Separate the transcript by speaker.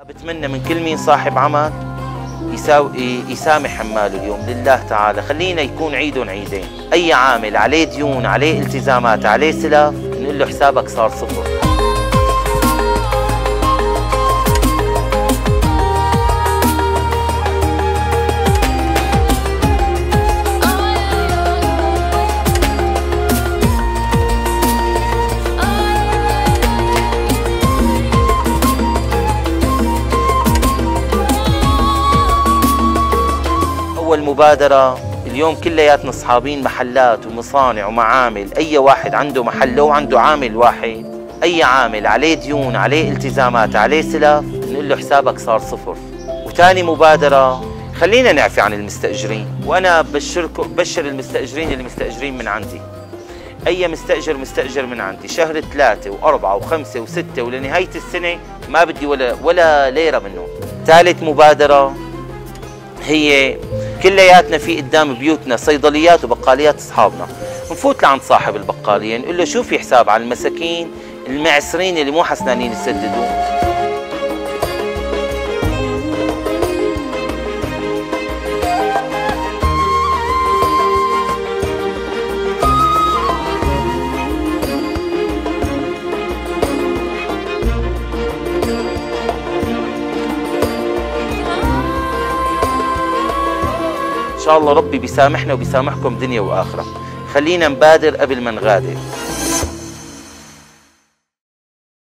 Speaker 1: بتمنى من كل مين صاحب عمل يسامح عماله اليوم لله تعالى. خلينا يكون عيدهم عيدين. اي عامل عليه ديون، عليه التزامات، عليه سلف، نقول له حسابك صار صفر. أول مبادرة اليوم كلياتنا أصحابين محلات ومصانع ومعامل. أي واحد عنده محل لو عنده عامل واحد، أي عامل عليه ديون، عليه التزامات، عليه سلف، نقول له حسابك صار صفر. وثاني مبادرة خلينا نعفي عن المستأجرين. وأنا بشر المستأجرين اللي مستأجرين من عندي. أي مستأجر من عندي شهر 3 و4 و5 و6 ولنهاية السنة ما بدي ولا ليرة منه. ثالث مبادرة هي كلياتنا في قدام بيوتنا صيدليات وبقاليات اصحابنا، نفوت لعند صاحب البقاليه نقول له شو في حساب على المساكين المعسرين اللي مو حسنانين يسددوا. إن شاء الله ربي بيسامحنا وبيسامحكم دنيا وآخرة. خلينا نبادر قبل ما نغادر.